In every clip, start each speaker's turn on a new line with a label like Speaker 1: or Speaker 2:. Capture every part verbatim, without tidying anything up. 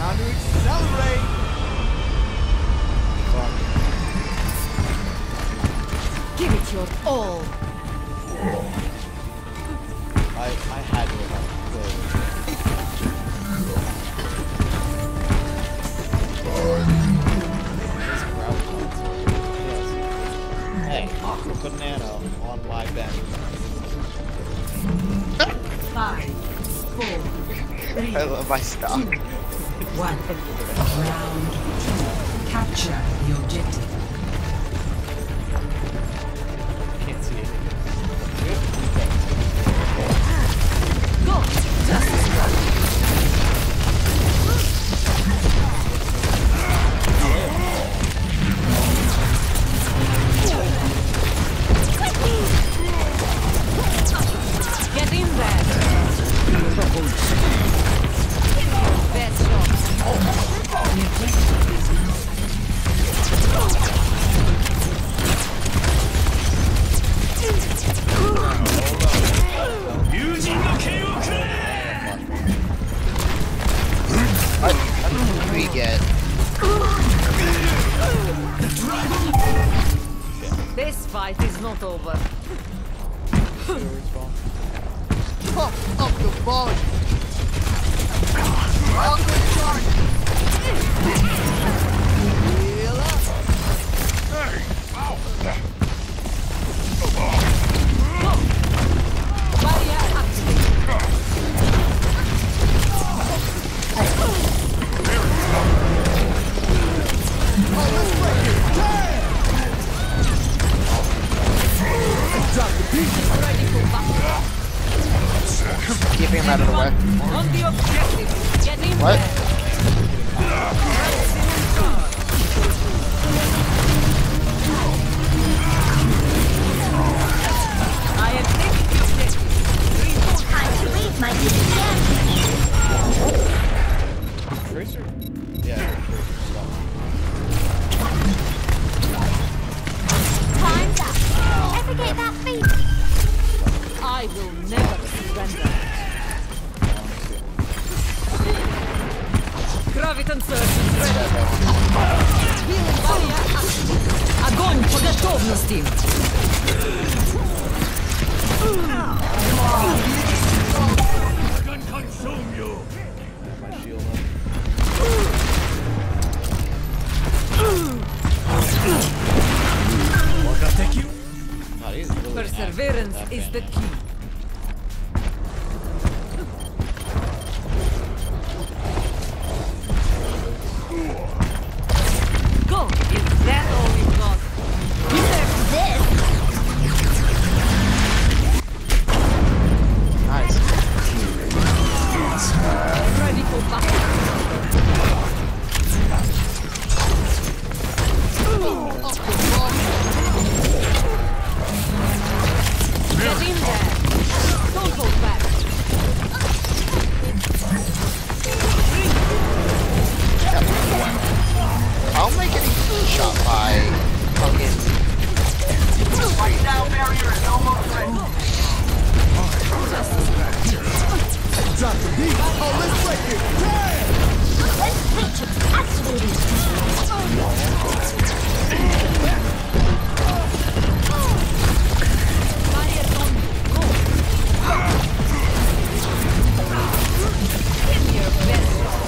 Speaker 1: Time to accelerate!
Speaker 2: Give it your all.
Speaker 3: I, I had to have Hey, Aqua Banana on my bench.
Speaker 2: Five, four, three,
Speaker 4: I love my stock.
Speaker 2: two, one. Round two. Capture the objective.
Speaker 3: Can't see it.
Speaker 2: Go! Justice Club. Get in there! Best shot. The objective is now
Speaker 4: What? How did we get?
Speaker 2: This fight is not over.
Speaker 1: Pump up the volume! Aqua charge! Heal up!
Speaker 5: Hey! Ow!
Speaker 2: Barrier activated.
Speaker 1: Oh, let's break it! Damn! Drop the beat!
Speaker 2: Ready for battle.
Speaker 4: Keeping him out of the way.
Speaker 2: On the objective. Get in
Speaker 4: What?
Speaker 2: there. I am taking the objective.
Speaker 6: Time to leave my disappearance.
Speaker 3: Tracer? Yeah, Tracer stuff.
Speaker 6: Time's up. Ever get that feeling?
Speaker 2: I will never surrender. Graviton surge is ready. Healing barrier activated. Огонь по готовности.
Speaker 5: Can consume you!
Speaker 3: My shield up.
Speaker 5: What can take you?
Speaker 3: God, he's really
Speaker 2: Perseverance
Speaker 3: active,
Speaker 2: is
Speaker 3: that
Speaker 2: the
Speaker 3: man.
Speaker 2: key. Go! Is that all we've got?
Speaker 6: This
Speaker 4: Nice.
Speaker 2: Ready for battle. Get in there. Don't hold back.
Speaker 4: I'll make any shot by fucking.
Speaker 1: Right now, barrier is almost ready. Drop the beat! Oh, let's break it! Damn!
Speaker 6: let's switch it. Activating.
Speaker 2: Barrier on you. Go. Give me your best shot.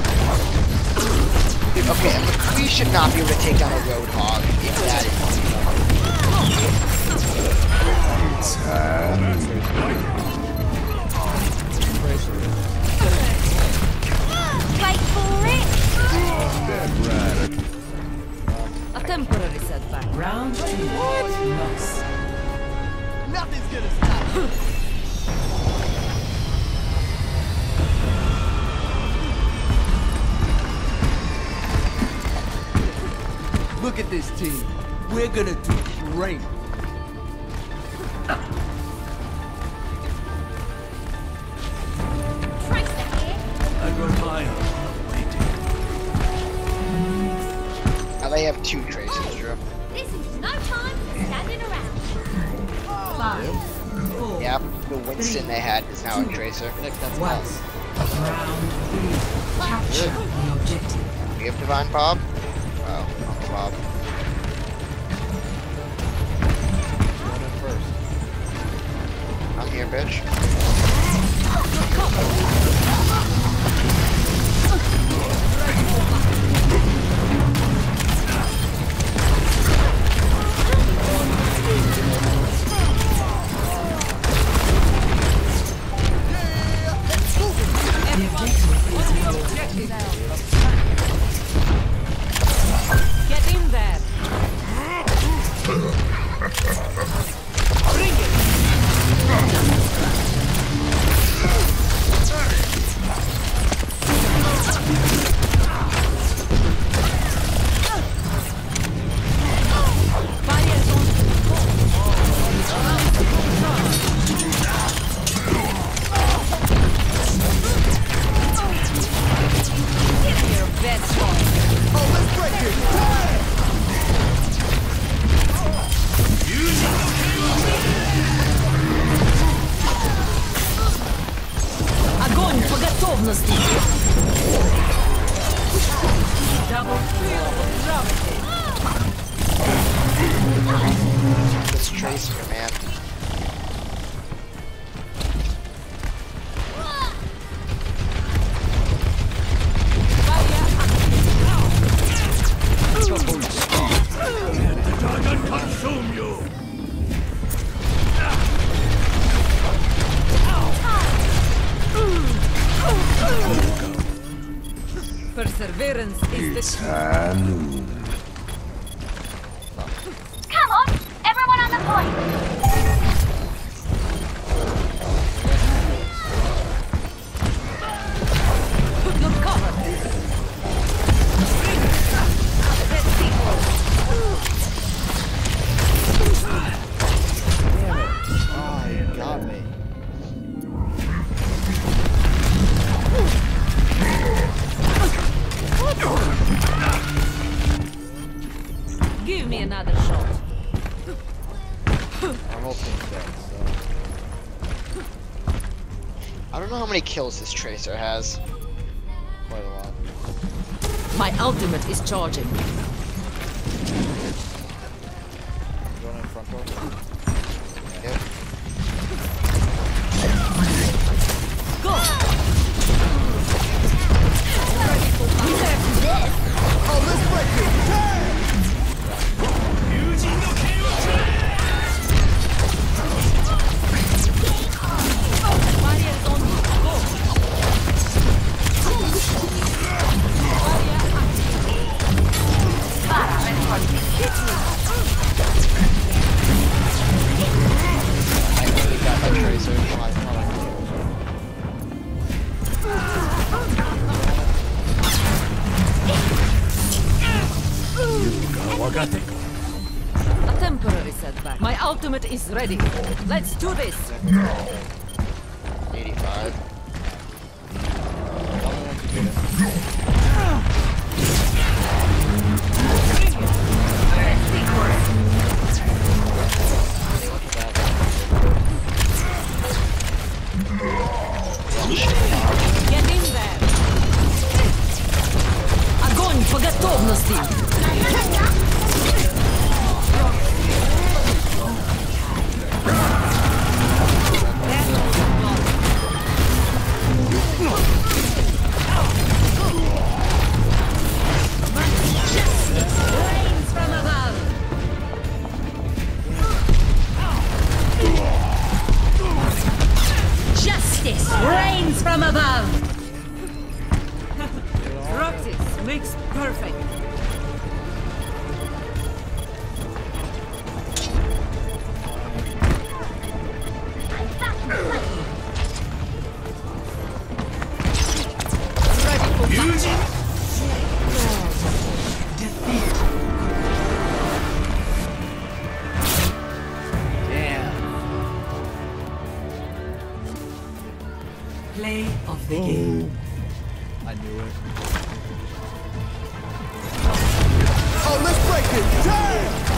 Speaker 4: Okay, a McCree should not be able to take down a Roadhog if that is.
Speaker 6: Wait for it.
Speaker 2: A temporary setback. Round two. Loss.
Speaker 1: Nothing's gonna stop you! Look at this team. We're gonna do great.
Speaker 6: Tracer here.
Speaker 5: I rely on waiting.
Speaker 4: Now they have two traces, Drew.
Speaker 6: This is no time for standing around.
Speaker 2: Five. Four.
Speaker 4: Yeah, the Winston they had is now a tracer.
Speaker 3: Nick, that's
Speaker 2: One.
Speaker 3: us.
Speaker 2: Round three. Capture
Speaker 4: it.
Speaker 2: the objective.
Speaker 4: We have Divine Bob? Oh, not Bob.
Speaker 3: Going in first.
Speaker 4: I'm here, bitch.
Speaker 2: Get in there. Bring it. Barriers on. Give me your best one.
Speaker 1: Oh, let's break it!
Speaker 2: Огонь по готовности! Double kill of gravity!
Speaker 4: This Tracer, man.
Speaker 5: Let the dragon consume you!
Speaker 2: Perseverance is the
Speaker 6: Come on, everyone on the point.
Speaker 2: You're covered. Let's see.
Speaker 3: Oh, you got me.
Speaker 2: Give me another shot.
Speaker 3: Our whole team's dead, so
Speaker 4: I don't know how many kills this Tracer has.
Speaker 3: quite a lot.
Speaker 2: My ultimate is charging.
Speaker 3: Going in front door.
Speaker 4: Yep.
Speaker 2: Go!
Speaker 1: Oh, let's break it! Turn!
Speaker 2: Barriers on you. Go!
Speaker 4: I really got that Tracer.
Speaker 3: Oh, I thought I killed her.
Speaker 2: A temporary setback. My ultimate is ready. Let's do this.
Speaker 4: eighty-five.
Speaker 3: Tell me once you get it.
Speaker 2: Get in there. Огонь по готовности. Rains from above. Justice rains from above. Practice makes perfect. Ready for battle. Play of the game.
Speaker 3: I knew it.
Speaker 1: Oh, let's break it! Turn!